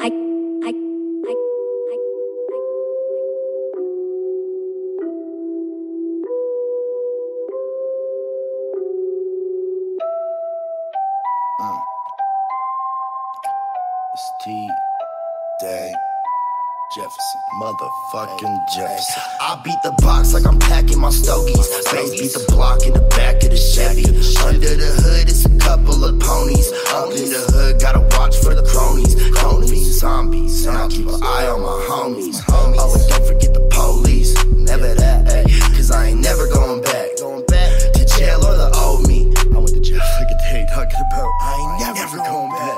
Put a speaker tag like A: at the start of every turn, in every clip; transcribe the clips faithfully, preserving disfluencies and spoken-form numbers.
A: I, I, I, I,
B: Uh. It's T. Day. Jefferson, motherfucking Jefferson. I beat the box like I'm packing my stogies. Bass beat the block in the back of the Chevy. Under the hood, it's a couple of ponies. Up in the hood, gotta watch for the cronies. Cronies, zombies, and I keep an eye on my homies. Oh, and don't forget the police. Never that, ay, cause I ain't never going back. Going back to jail or the old me. I went to jail, look at they talking about. I ain't never going back.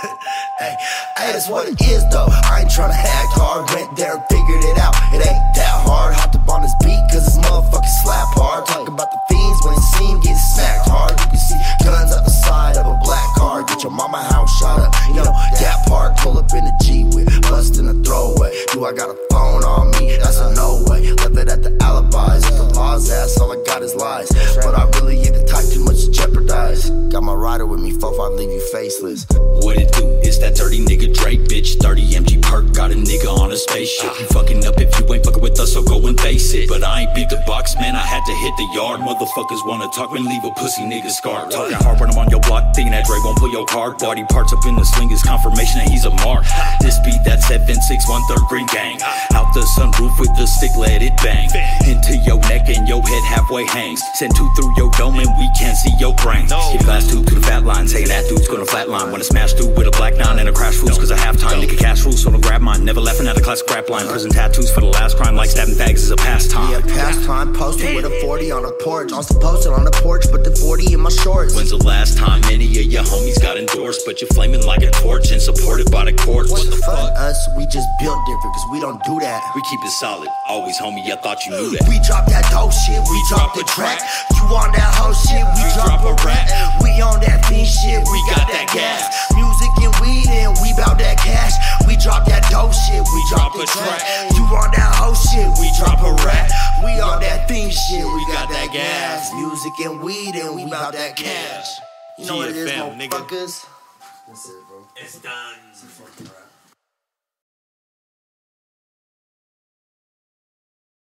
B: Hey, hey, that's what it is though. I ain't tryna act hard. Went there and figured it out. It ain't that hard. Hopped up on this beat cause this motherfucking slap hard. Talk about the fiends when it seem getting smacked hard. You can see guns out the side of a black car. Get your mama house shot up. You know that part. Pull up in the G with bustin' a throwaway. Do I got a phone on me? That's a no way. Left it at the alibis. If the law's ass, all I got is lies. But I really ain't the type too much to jeopardize. Got my rider with me, four five leave you faceless.
C: What it do? It's that dirty nigga Drake, bitch. thirty M G perk, got a nigga on a spaceship. You fucking up if you ain't fucking with us, so go and face it. But I ain't beat the box, man, I had to hit the yard. Motherfuckers wanna talk and leave a pussy nigga scarred. Talking hard when I'm on your block, thinking that Dre won't pull your card. Body parts up in the sling is confirmation that he's a mark. This beat, that seven six one third green gang. Out the sunroof with the stick, let it bang. Into your neck and your head halfway hangs. Send two through your dome and we can't see your brain. Hit glass tube to the fat line, saying that dude's gonna flatline. Wanna smash through with a black nine and a crash fools cause I have time. Nigga cash rules, so don't grab mine. Never laughing at a classic rap line. Prison tattoos for the last crime, like stabbing fags is a pastime.
B: Yeah, pastime, posted with a forty on a porch. Also posted on the porch, but the forty in my shorts.
C: When's the last time any of your homies got endorsed? But you're flaming like a torch and supported by the courts.
B: What the fuck? Us, we just built different cause we don't do that.
C: We keep it solid, always homie, I thought you knew that.
B: We drop that dope shit, we drop the track. You on that whole shit, we drop a rap. We on that fiend shit, we got that gas. Music and weed and we bout that cash. We drop that dope shit, we drop the track. You on that whole shit, we drop a rap. We on that fiend shit, we got that gas. Music and weed and we bout that cash. You know what it is, motherfuckers? That's it, bro.
D: It's done.